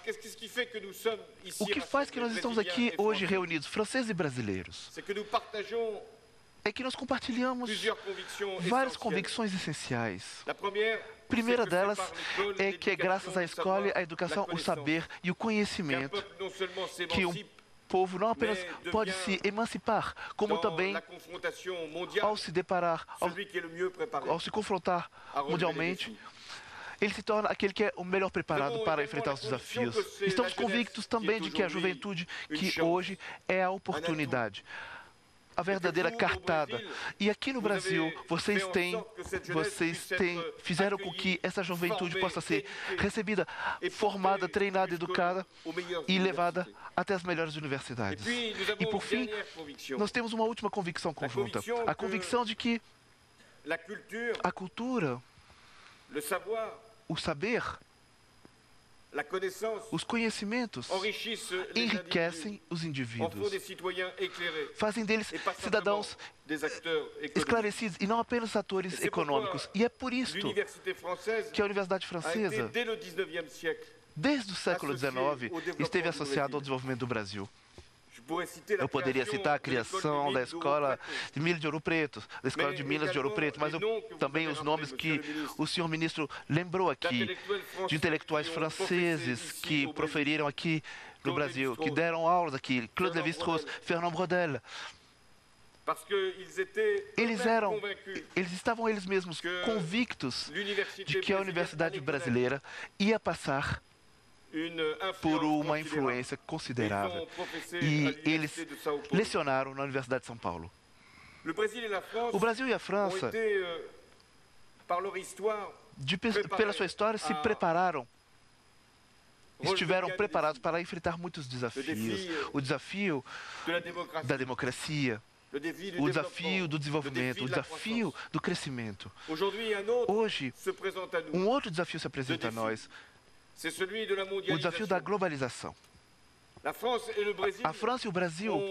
O que faz que nós estamos aqui hoje reunidos, franceses e brasileiros, é que nós compartilhamos várias convicções essenciais. A primeira delas é que é graças à escola, à educação, o saber e o conhecimento que um povo não apenas pode se emancipar, como também, ao se deparar, ao, ao se confrontar mundialmente, ele se torna aquele que é o melhor preparado para enfrentar os desafios. Estamos convictos também de que a juventude, que hoje é a oportunidade, a verdadeira cartada. E aqui no Brasil, vocês têm, vocês têm, fizeram com que essa juventude possa ser recebida, formada, treinada, educada e levada até as melhores universidades. E, por fim, nós temos uma última convicção conjunta. A convicção de que a cultura, o saber, os conhecimentos enriquecem os indivíduos, fazem deles cidadãos esclarecidos e não apenas atores econômicos. E é por isso que a Universidade Francesa, desde o século dezenove, esteve associada ao desenvolvimento do Brasil. Eu poderia citar a criação da Escola de Milho de Ouro Preto, da Escola de Minas de Ouro Preto, mas eu, também os nomes que o senhor ministro lembrou aqui, de intelectuais franceses que proferiram aqui no Brasil, que deram aulas aqui, Claude Lévi-Strauss, Fernand Braudel. Eles eram, eles estavam eles mesmos convictos de que a Universidade Brasileira ia passar por uma influência considerável. E eles lecionaram na Universidade de São Paulo. O Brasil e a França, de, pela sua história, se prepararam, estiveram preparados para enfrentar muitos desafios. O desafio da democracia, o desafio do desenvolvimento, o desafio do crescimento. Hoje, um outro desafio se apresenta a nós, o desafio da globalização. A França e o Brasil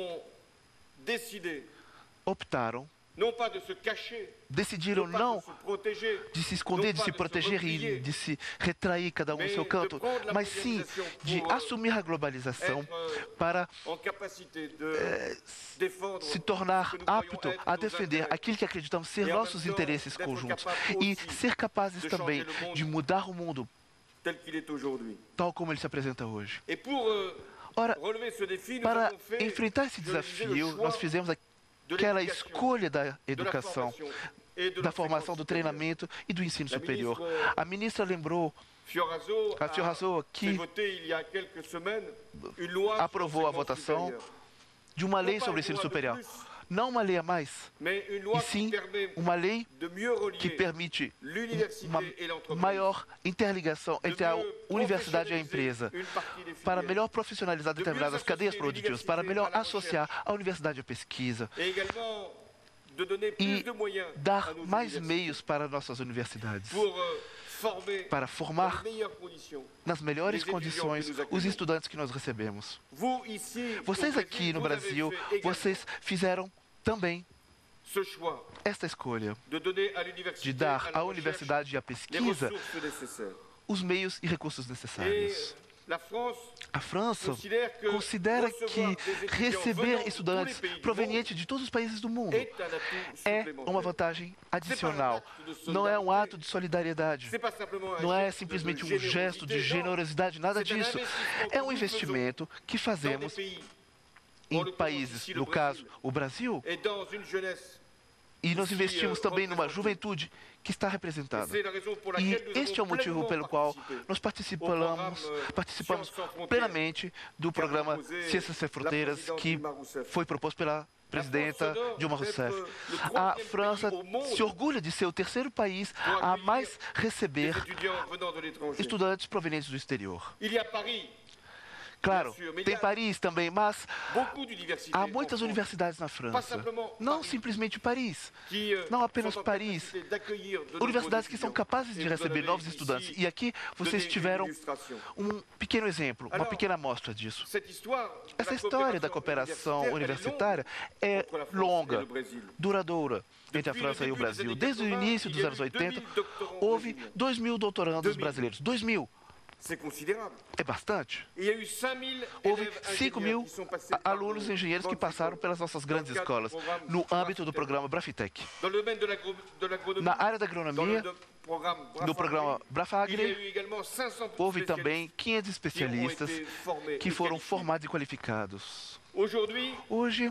optaram, decidiram não de se esconder, de se proteger e de se retrair cada um no seu canto, mas sim de assumir a globalização para é, se tornar apto a defender aquilo que acreditamos ser nossos interesses conjuntos e ser capazes também de mudar o mundo tal como ele se apresenta hoje. Ora, para enfrentar esse desafio, nós fizemos aquela escolha da educação, da formação, do treinamento e do ensino superior. A ministra lembrou, a Fioraso, que aprovou a votação de uma lei sobre o ensino superior. Não uma lei a mais, e sim uma lei que permite uma maior interligação entre a universidade e a empresa, para melhor profissionalizar determinadas cadeias produtivas, para melhor associar a universidade à pesquisa e dar mais meios para nossas universidades, para formar nas melhores condições os estudantes que nós recebemos. Vocês aqui no Brasil, vocês fizeram também esta escolha de dar à universidade e à pesquisa os meios e recursos necessários. A França considera que receber estudantes provenientes de todos os países do mundo é uma vantagem adicional. Não é um ato de solidariedade. Não é simplesmente um gesto de generosidade, nada disso. É um investimento que fazemos em países, no caso, o Brasil, e nós investimos também numa juventude que está representada. E este é o motivo pelo qual nós participamos, participamos plenamente do programa Ciências Sem Fronteiras, que foi proposto pela presidenta Dilma Rousseff. A França se orgulha de ser o terceiro país a mais receber estudantes provenientes do exterior. Claro, tem Paris também, mas há muitas universidades na França. Não simplesmente Paris, não apenas Paris. Universidades que são capazes de receber novos estudantes. E aqui vocês tiveram um pequeno exemplo, uma pequena amostra disso. Essa história da cooperação universitária é longa, duradoura entre a França e o Brasil. Desde o início dos anos oitenta, houve dois mil doutorandos brasileiros. dois mil. É bastante. Houve cinco mil alunos engenheiros que passaram pelas nossas grandes escolas, no âmbito do programa Brafitec. Na área da agronomia, no programa Brafagre, houve também quinhentos especialistas que foram formados e qualificados. Hoje,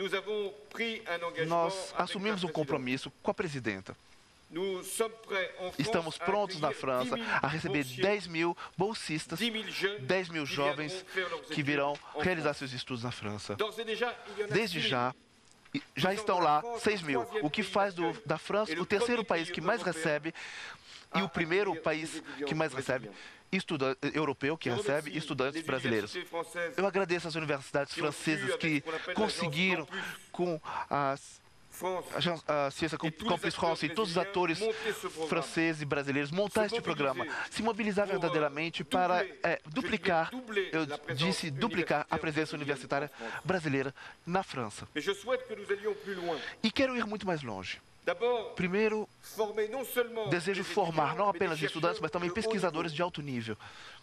nós assumimos um compromisso com a presidenta. Estamos prontos na França a receber dez mil bolsistas, dez mil jovens que virão realizar seus estudos na França. Desde já, já estão lá seis mil, o que faz do, da França o terceiro país que mais recebe e o primeiro país que mais recebe estudante europeu que recebe estudantes brasileiros. Eu agradeço às universidades francesas que conseguiram, com as a Ciência Campus France e todos os atores franceses e brasileiros montar este programa, se mobilizar verdadeiramente para é, duplicar, eu disse duplicar a presença universitária brasileira na França. E quero ir muito mais longe. Primeiro, desejo formar não apenas estudantes, mas também pesquisadores de alto nível.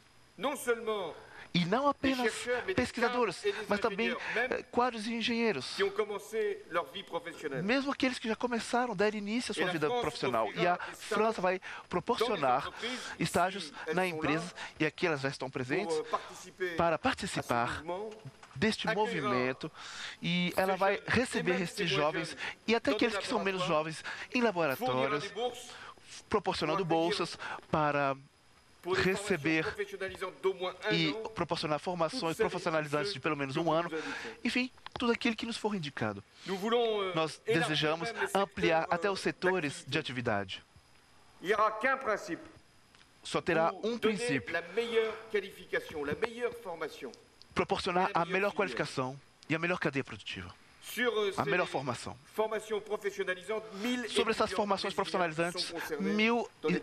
E não apenas pesquisadores, mas também eh, quadros e engenheiros. Mesmo aqueles que já começaram a dar início à sua vida profissional. E a França vai proporcionar estágios na empresa, e aqui elas já estão presentes, para participar deste movimento, e ela vai receber esses jovens, e até aqueles que são menos jovens, em laboratórios, proporcionando bolsas para receber e proporcionar formações profissionalizantes de pelo menos um ano, enfim, tudo aquilo que nos for indicado. Nós desejamos ampliar até os setores de atividade. Só terá um princípio: proporcionar a melhor qualificação e a melhor cadeia produtiva. A melhor formação. Sobre essas formações profissionalizantes, mil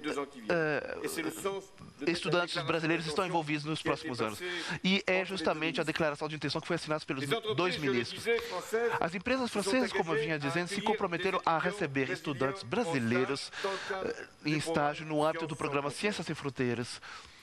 uh, estudantes brasileiros estão envolvidos nos próximos anos. E é justamente a declaração de intenção que foi assinada pelos dois ministros. As empresas francesas, como eu vinha dizendo, se comprometeram a receber estudantes brasileiros uh, em estágio no âmbito do programa Ciências Sem Fronteiras.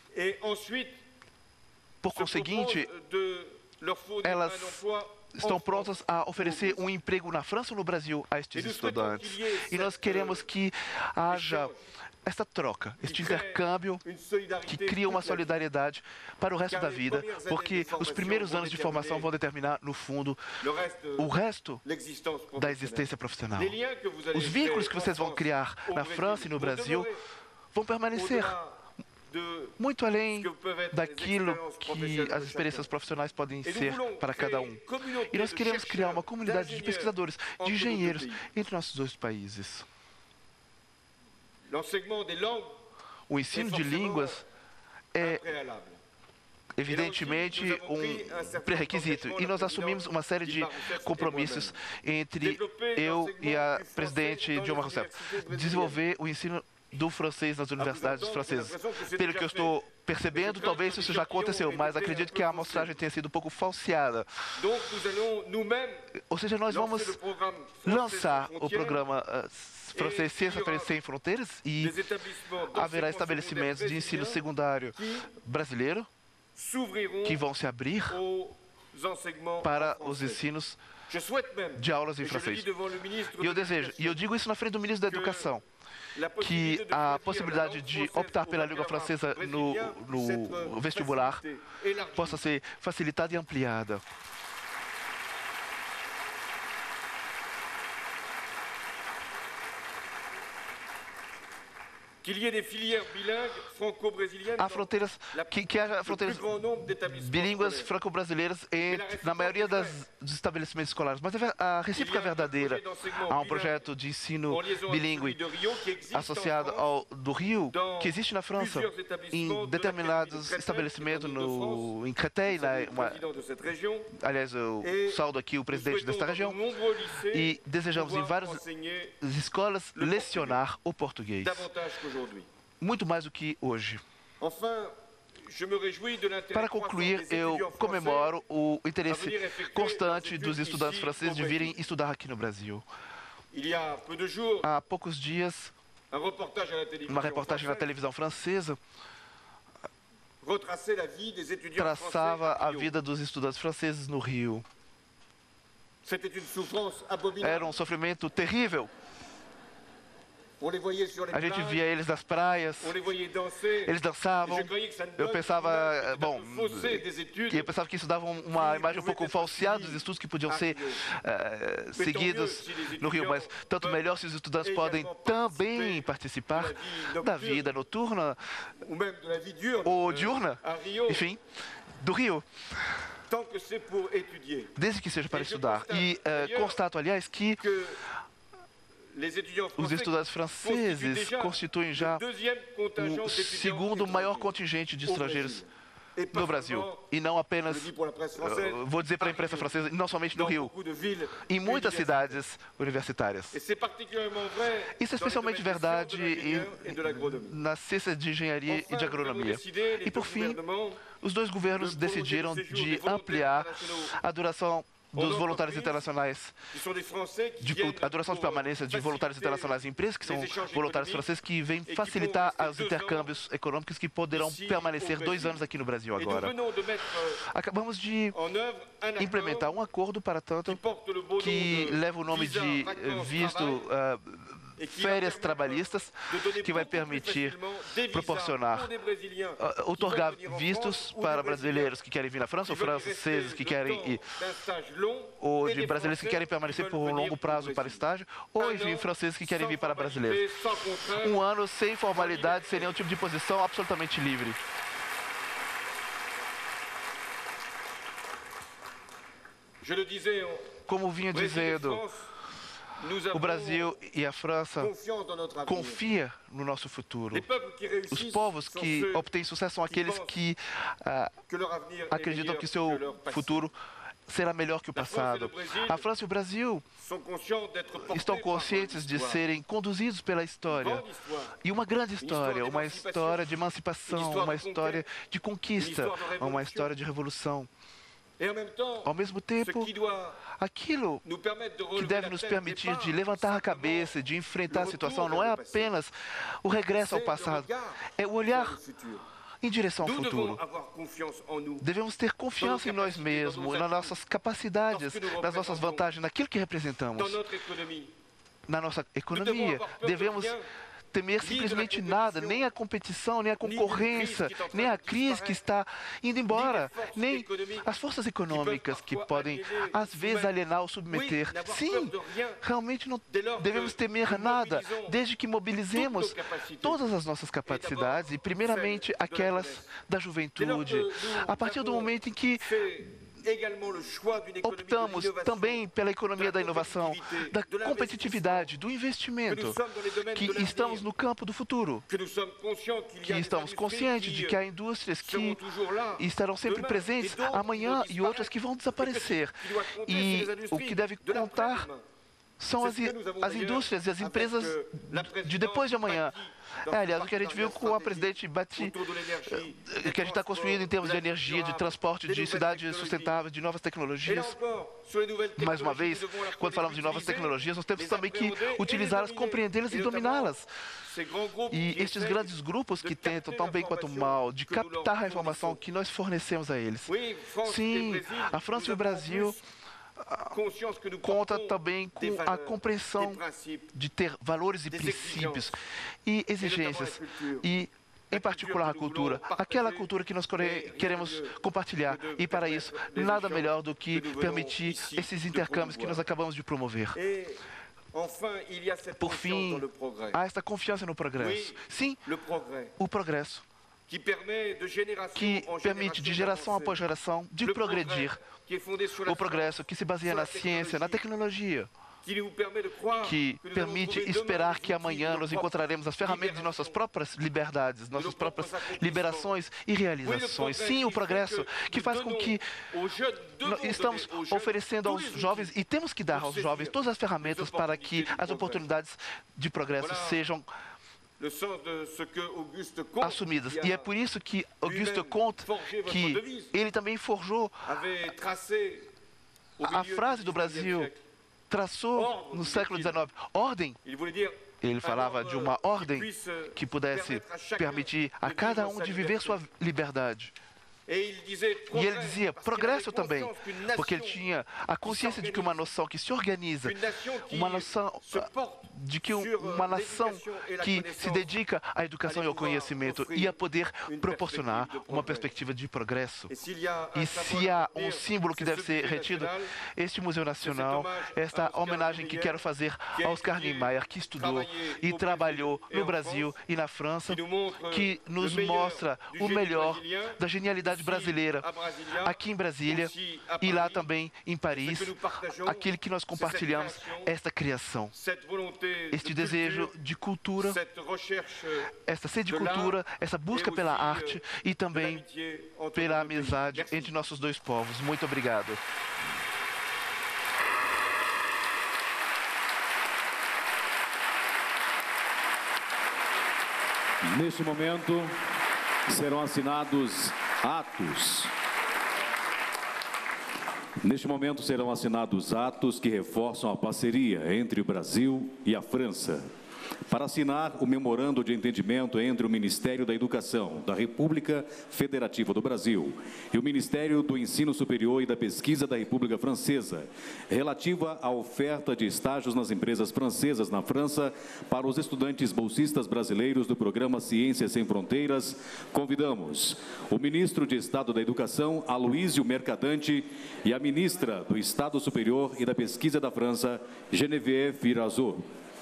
Por conseguinte, elas estão prontas a oferecer um emprego na França ou no Brasil a estes estudantes. E nós queremos que haja esta troca, este intercâmbio que cria uma solidariedade para o resto da vida, porque os primeiros anos de formação vão determinar, no fundo, o resto da existência profissional. Os vínculos que vocês vão criar na França e no Brasil vão permanecer muito além daquilo que as experiências profissionais podem ser para cada um. E nós queremos criar uma comunidade de pesquisadores, de engenheiros entre nossos dois países. O ensino de línguas é, evidentemente, um pré-requisito. E nós assumimos uma série de compromissos entre eu e a presidente Dilma Rousseff. Desenvolver o ensino do francês nas universidades francesas. Pelo que eu estou percebendo, talvez isso já aconteceu, mas acredito que a amostragem tenha sido um pouco falseada. Ou seja, nós vamos lançar o programa uh, francês Ciências Sem Fronteiras e haverá estabelecimentos de ensino secundário brasileiro que vão se abrir para os ensinos de aulas em francês. E eu desejo, e eu digo isso na frente do ministro da Educação, que a possibilidade de optar pela língua francesa no, no vestibular possa ser facilitada e ampliada. Há fronteiras, que, que haja fronteiras bilínguas franco-brasileiras na maioria das, dos estabelecimentos escolares. Mas a recíproca verdadeira. Há um projeto de ensino bilíngue associado ao do Rio, que existe na França, em determinados estabelecimentos, no, em Créteil, né, uma, aliás, eu saúdo aqui o presidente desta região, e desejamos em várias escolas lecionar o português. Muito mais do que hoje. Para concluir, eu comemoro o interesse constante dos estudantes franceses de virem estudar aqui no Brasil. Há poucos dias, uma reportagem na televisão francesa traçava a vida dos estudantes franceses no Rio. Era um sofrimento terrível. A gente via eles nas praias, eles dançavam. Eu pensava, bom, eu pensava que isso dava uma imagem um pouco falseada dos estudos que podiam ser uh, seguidos no Rio, mas tanto melhor se os estudantes podem também participar da vida noturna ou diurna, enfim, do Rio. Desde que seja para estudar. E uh, constato, aliás, que os estudantes franceses constituem já o segundo maior contingente de estrangeiros no Brasil. E não apenas, vou dizer para a imprensa francesa, não somente no Rio, em muitas cidades universitárias. Isso é especialmente verdade nas ciências de engenharia e de agronomia. E, por fim, os dois governos decidiram de ampliar a duração dos voluntários internacionais, de, a duração de permanência de voluntários internacionais em empresas, que são voluntários franceses, que vêm facilitar os intercâmbios econômicos que poderão permanecer dois anos aqui no Brasil agora. Acabamos de implementar um acordo, para tanto, que leva o nome de visto uh, férias trabalhistas, que vai permitir proporcionar, uh, otorgar vistos para brasileiros que querem vir na França, ou franceses que querem ir, ou de brasileiros que querem permanecer por um longo prazo para estágio, ou enfim, franceses que querem vir para brasileiros. Um ano sem formalidade, sem nenhum tipo de posição, absolutamente livre. Como vinha dizendo, o Brasil e a França confiam no nosso futuro. Os povos que obtêm sucesso são aqueles que ah, acreditam que seu futuro será melhor que o passado. A França e o Brasil estão conscientes de serem conduzidos pela história. E uma grande história, uma história de emancipação, uma história de conquista, uma história de revolução. Ao mesmo tempo, aquilo que deve nos permitir de levantar a cabeça, de enfrentar a situação, não é apenas o regresso ao passado, é o olhar em direção ao futuro. Devemos ter confiança em nós mesmos, nas nossas capacidades, nas nossas vantagens, naquilo que representamos. Na nossa economia, devemos temer simplesmente nada, nem a competição, nem a concorrência, nem a crise que está indo embora, nem as forças econômicas que podem, às vezes, alienar ou submeter. Sim, realmente não devemos temer nada, desde que mobilizemos todas as nossas capacidades, e primeiramente aquelas da juventude. A partir do momento em que optamos também pela economia da inovação, da competitividade, do investimento, que estamos no campo do futuro, que estamos conscientes de que há indústrias que estarão sempre presentes amanhã e outras que vão desaparecer. E o que deve contar são as, as indústrias e as empresas de depois de amanhã. É, aliás, o que a gente viu com a presidente Bati, que a gente está construindo em termos de energia, de transporte, de cidade sustentável, de novas tecnologias. Mais uma vez, quando falamos de novas tecnologias, nós temos também que utilizá-las, compreendê-las e dominá-las. E estes grandes grupos que tentam, tão bem quanto mal, de captar a informação que nós fornecemos a eles. Sim, a França e o Brasil conta também com a compreensão de ter valores e princípios e exigências, e em particular a cultura, aquela cultura que nós queremos compartilhar. E para isso, nada melhor do que permitir esses intercâmbios que nós acabamos de promover. Por fim, há esta confiança no progresso. Sim, o progresso, que permite de geração após geração de progredir. O progresso que se baseia na ciência, na tecnologia, que permite esperar que amanhã nós encontraremos as ferramentas de nossas próprias liberdades, nossas próprias liberações e realizações. Sim, o progresso que faz com que estamos oferecendo aos jovens, e temos que dar aos jovens todas as ferramentas para que as oportunidades de progresso sejam assumidas. E é por isso que Auguste Comte, que ele também forjou a, a frase do Brasil, traçou no século dezenove, ordem. Ele falava de uma ordem que pudesse permitir a cada um de viver sua liberdade. E ele dizia progresso também, porque ele tinha a consciência de que uma noção que se organiza, uma noção de que uma nação que se dedica à educação e ao conhecimento ia poder proporcionar uma perspectiva de progresso. E se há um símbolo que deve ser retido, este Museu Nacional, esta homenagem que quero fazer a Oscar Niemeyer, que estudou e trabalhou no Brasil e na França, que nos mostra o melhor da genialidade brasileira aqui em Brasília e lá também em Paris, aquele que nós compartilhamos, esta criação, este desejo de cultura, esta sede de cultura, essa busca pela arte e também pela amizade entre nossos dois povos. Muito obrigado. Neste momento, serão assinados atos. Neste momento serão assinados atos que reforçam a parceria entre o Brasil e a França. para assinar o memorando de entendimento entre o Ministério da Educação da República Federativa do Brasil e o Ministério do Ensino Superior e da Pesquisa da República Francesa, relativa à oferta de estágios nas empresas francesas na França para os estudantes bolsistas brasileiros do programa Ciências Sem Fronteiras, convidamos o ministro de Estado da Educação, Aloysio Mercadante, e a ministra do Estado Superior e da Pesquisa da França, Geneviève Firazo.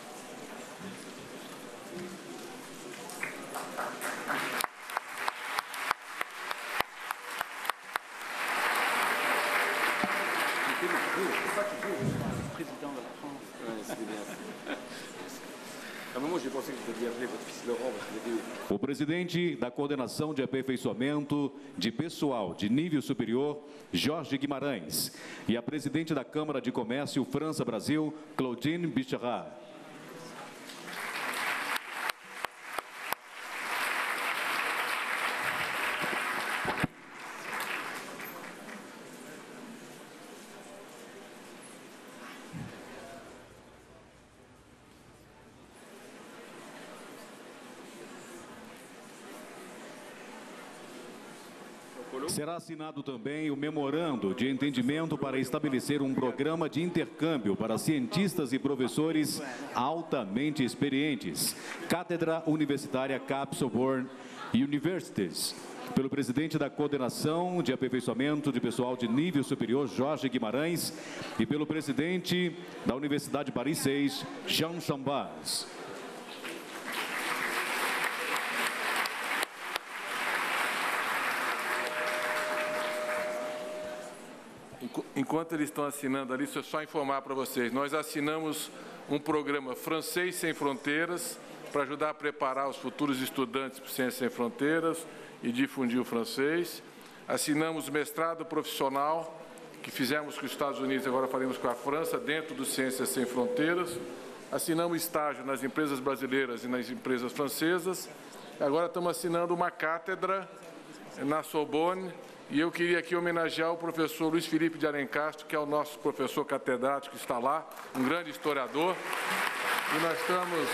O presidente da Coordenação de Aperfeiçoamento de Pessoal de Nível Superior, Jorge Guimarães, e a presidente da Câmara de Comércio França-Brasil, Claudine Bichara. Será assinado também o memorando de entendimento para estabelecer um programa de intercâmbio para cientistas e professores altamente experientes, Cátedra Universitária Cap Sorbonne Universities, pelo presidente da Coordenação de Aperfeiçoamento de Pessoal de Nível Superior, Jorge Guimarães, e pelo presidente da Universidade Paris seis, Jean Chambaz. Enquanto eles estão assinando ali, deixa eu só informar para vocês, nós assinamos um programa Francês Sem Fronteiras para ajudar a preparar os futuros estudantes para Ciências Sem Fronteiras e difundir o francês. Assinamos mestrado profissional, que fizemos com os Estados Unidos, agora faremos com a França, dentro do Ciências Sem Fronteiras. Assinamos estágio nas empresas brasileiras e nas empresas francesas. Agora estamos assinando uma cátedra na Sorbonne. E eu queria aqui homenagear o professor Luiz Felipe de Alencastro, que é o nosso professor catedrático que está lá, um grande historiador. E nós estamos,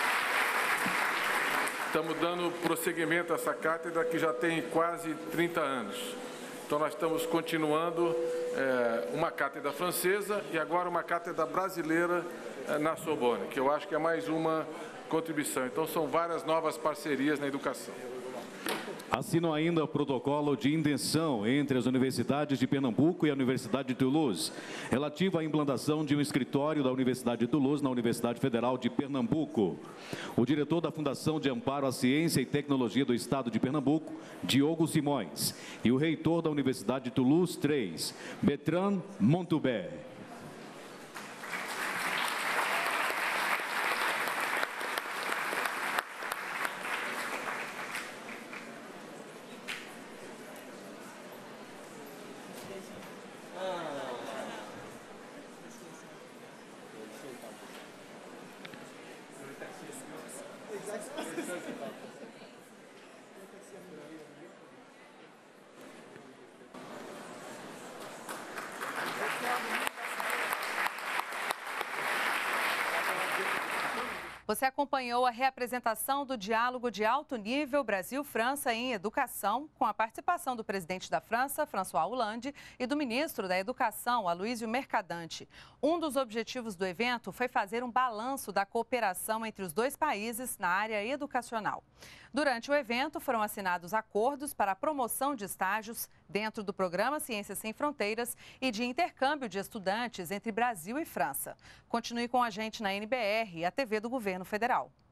estamos dando prosseguimento a essa cátedra que já tem quase trinta anos. Então nós estamos continuando é, uma cátedra francesa e agora uma cátedra brasileira é, na Sorbonne, que eu acho que é mais uma contribuição. Então são várias novas parcerias na educação. Assinam ainda o protocolo de intenção entre as universidades de Pernambuco e a Universidade de Toulouse, relativo à implantação de um escritório da Universidade de Toulouse na Universidade Federal de Pernambuco. O diretor da Fundação de Amparo à Ciência e Tecnologia do Estado de Pernambuco, Diogo Simões, e o reitor da Universidade de Toulouse três, Bertrand Montoubert. Você acompanhou a reapresentação do diálogo de alto nível Brasil-França em educação, com a participação do presidente da França, François Hollande, e do ministro da Educação, Aloysio Mercadante. Um dos objetivos do evento foi fazer um balanço da cooperação entre os dois países na área educacional. Durante o evento, foram assinados acordos para a promoção de estágios dentro do programa Ciências Sem Fronteiras e de intercâmbio de estudantes entre Brasil e França. Continue com a gente na N B R, a T V do Governo Federal.